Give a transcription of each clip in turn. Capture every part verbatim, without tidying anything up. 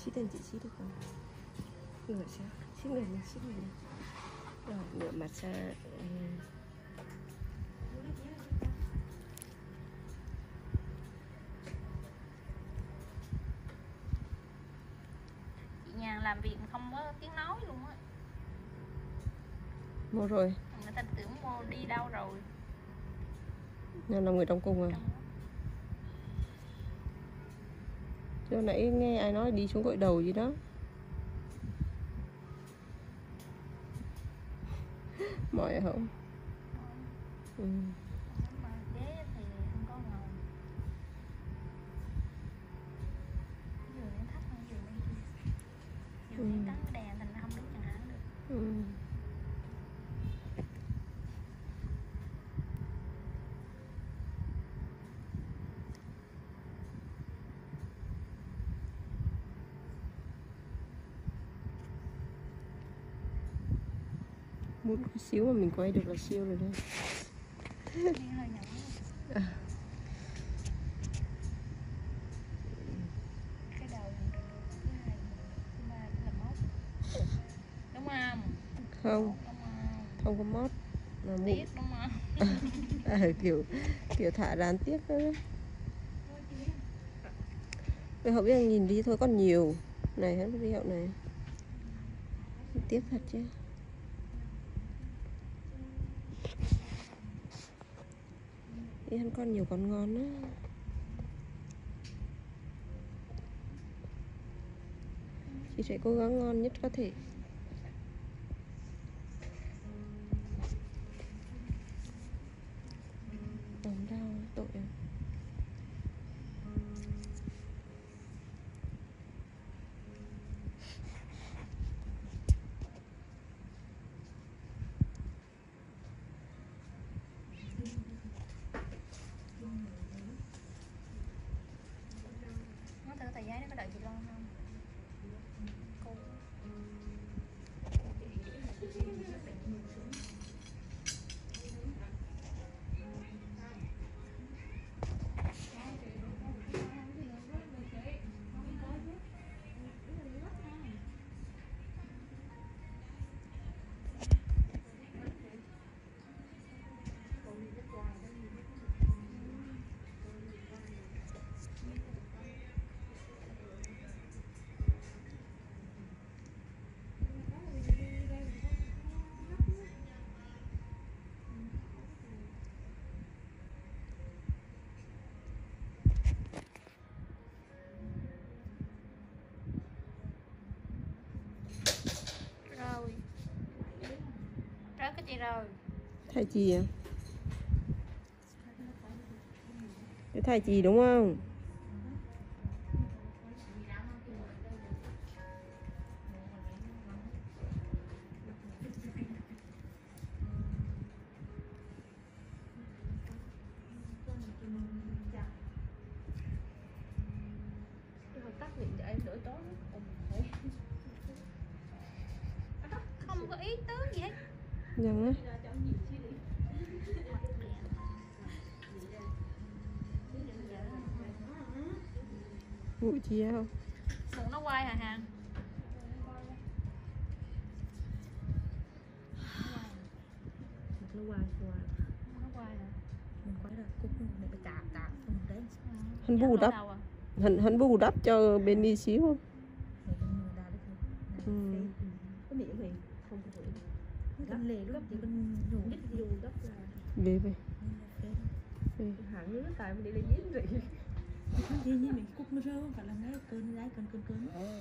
Xích lên chị, xích được không? Ngửa sang, xích người lên, xích người lên. Rồi, ngửa mặt ra. Ừ. Chị Nhàn làm việc không có tiếng nói luôn á. Mua rồi. Người ta tưởng mua đi đâu rồi. Nhà là người trong cung à? Trong... Chứ nãy nghe ai nói đi xuống gội đầu gì đó. Mỏi hả không? Ừ. Mà ghế thì không có ngồi. Giường nó thấp hơn giường bên kia. Giường ừ. Tắt đèn thành ra không đứng chẳng hạn được. Ừ. Một cái xíu mà mình quay được là siêu rồi đây. Hơi nhỏ. À. Cái đầu thứ hai, thứ ba là mốt. Đúng không? Không. Đúng không? Không có mót. Mà tiếc đúng không? À, kiểu kiểu thả rán tiếc đó. Vậy hậu biết nhìn đi thôi còn nhiều. Này hết cái hậu này. Tiếc thật chứ. Đi ăn con nhiều con ngon á. Chị sẽ cố gắng ngon nhất có thể. Ổn đau tội à. Nó thử tờ giấy nó có đợi chị Loan không? Cô rồi. Rớt cái chị rồi. Thai chì à? Cái thai chì đúng không? Tắt điện cho em đỡ tối. Không có ý tứ gì hết. Dần á. Ngủ chia không? Muốn nó quay hả Hằng? Nó quay qua. Nó quay hả? Mình quay rồi cúc này phải chạm chạm không đấy. Hắn bù đắp. Hắn hắn bù đắp cho bên đi xíu không? Ừ. Cái miệng thì không có thể. Gấp lề gấp chỉ cần nhổ nhất vô gấp là. Về về. Về. Hẳn nữa tại mình đi lấy giếng rồi. Thì như mình cúc nó rơi không phải là ngay cơn gái cơn cơn cơn. Ờ.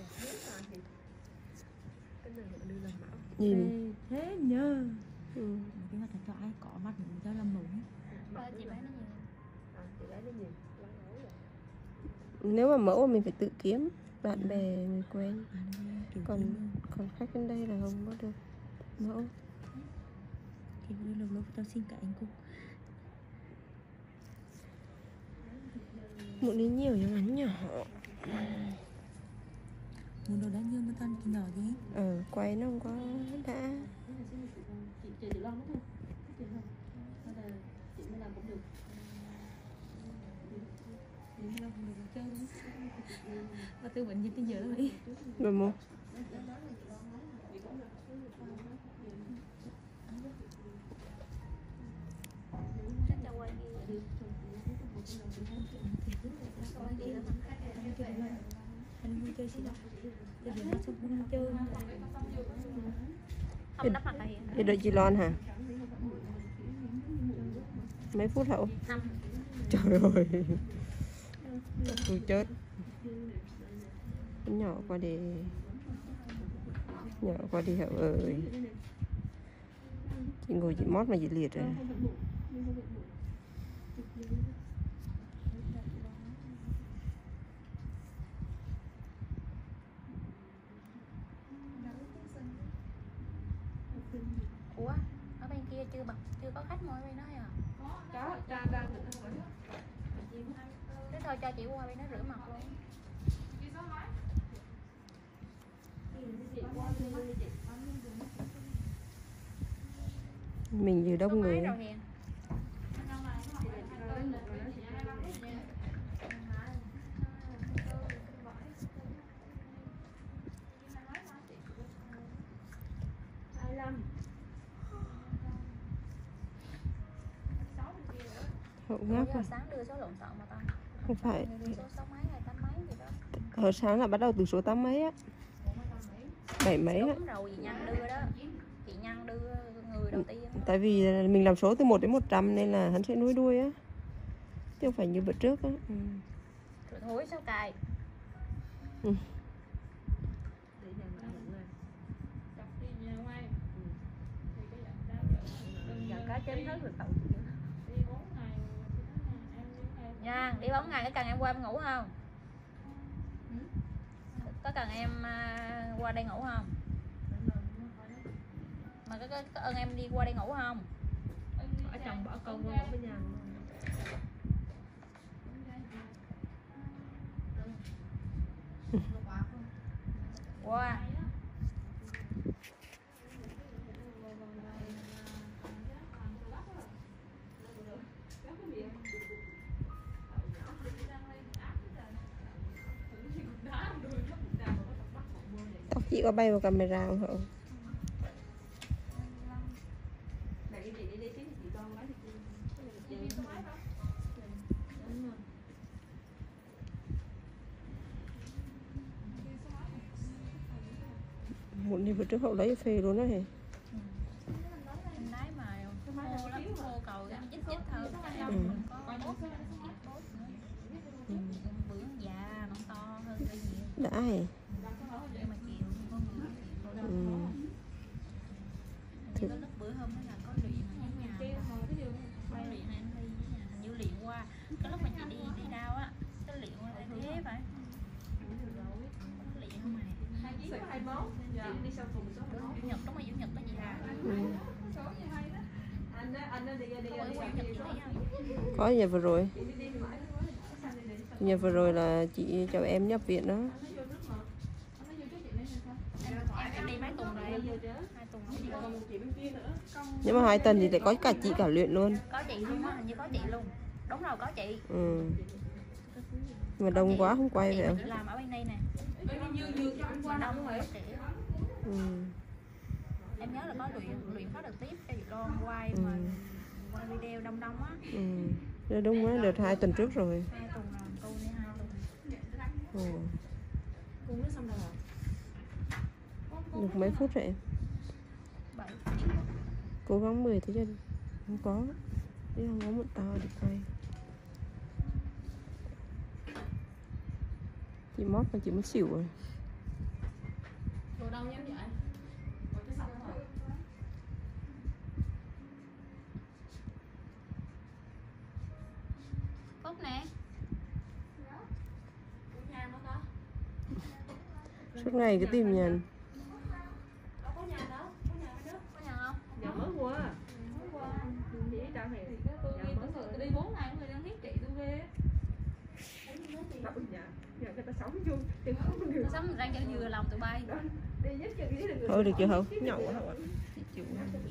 Cái này mình đưa làm mạo. Nhìn. Thế nhờ. Ừ. Cái mặt cho ai có mặt mình cho làm mẫu. Ờ, chị bán nó nhiều. À, chị bán nó nhiều. Nếu mà mẫu mình phải tự kiếm bạn à. Bè người quen. À, còn còn khách bên đây là không có được mẫu. Thì lâu lâu tao xin cả anh cô. Một đi nhiều nhưng mà nhỏ. Muốn đồ đã nhiều mà toàn nhỏ gì? Ờ, quay nó không có đã. Chị chị tự lo mất thôi. Chị không. Hay là chị mới làm cũng được. Thì lâu không được chơi và từ bệnh gì tới giờ rồi rồi một chắc cho quay ghi quay ghi đó mà anh vui chơi gì đâu bây giờ nó không không chơi không đắp mặt là hiện thì đợi chị Loan hả? Mấy phút hậu? năm Trời ơi, tôi chết. Nhỏ qua đi, nhỏ qua đi hậu ơi. Chị ngồi chị mót mà chị liệt rồi. ủa ở bên kia chưa bật chưa có khách ngồi bên đó à? có ra ra Thế thôi cho chị qua bên đó rửa mặt luôn. Mình vừa đông người. Rồi Hiền. Hậu Ủa, ngáp giờ rồi. sáng đưa số lộn xộn mà tao. Không phải. Đưa số sáu mấy hay tám mấy gì đó. Hồi sáng là bắt đầu từ số tám mấy á. Bảy mấy á. Đúng rồi, chị Nhân đưa đó. Chị Nhân đưa người đầu tiên. Tại vì mình làm số từ một đến một trăm nên là hắn sẽ nối đuôi á. Chứ không phải như bữa trước á. Ừ. Rồi thối sao cài. Ừ. cá chém hết rồi tậu Nha, đi bốn ngày có cần em qua em ngủ không? Có cần em uh, qua đây ngủ không? Mà có, có, có ơn em đi qua đây ngủ không? ở chồng bỏ con qua ngủ với nhà Wow. Tóc chị có bay vào camera không hả? Muốn đi bữa trước hậu lấy phê luôn đó hề. Em lái mà khô lắm, khô cầu cái chích chích thôi. Chắc Ừ. không có bốt nữa. Ừ. Bữa già nó to hơn cái gì. Đã hề. Nhưng mà chiều không có người chiều đâu. Ừ. Hình như có lúc bữa hôm đó là có luyện ở nhà. Có luyện này em thi với nhà. Hình như luyện qua cái lúc mà chị đi đi đau á, cái luyện qua đây thế phải. Luyện không mày. Chủ nhật đúng rồi, chủ nhật có gì à? Ừ. Có bữa chủ nhật chị thấy không? Có nhà vừa rồi. Nhà vừa rồi là chị cho em nhập viện đó. Em em đi mấy tuần rồi em? Hai tuần rồi chị không? Nhưng mà hai tuần thì lại có cả chị cả luyện luôn. Có chị luôn á, hình như có chị luôn. Đúng rồi, có chị. Ừ. Mà đông quá không quay Chị về. mà chị làm ở bên đây nè. Mà đông rồi chị. Ừ. Em nhớ là có luyện luyện phát được tiếp cho chị Loan quay Ừ. mà quay video đông đông á. Ừ. Đó đúng quá, đợt hai tuần trước rồi. Hai tuần rồi, cô đi hai tuần. Ừ. cung nó xong rồi Được mấy phút rồi em? Bảy. Cố gắng mười thế chứ không có. Chứ không có một tao để quay. Chị mót mà chị muốn xỉu rồi. đồ đâu nhắm vậy Phúc nè. Suốt ngày cứ tìm nhà. Có nhà không? giờ mới qua chị trả hè tôi ghi tưởng tượng tôi đi bốn ngày người đang hiếp chị tôi ghê đâu nhà nhà người ta sống chung chứ không được Sống mình đang cho vừa lòng tụi bay. đi giúp cho cái Thôi được chưa hậu? Nhậu hả? Chị chịu.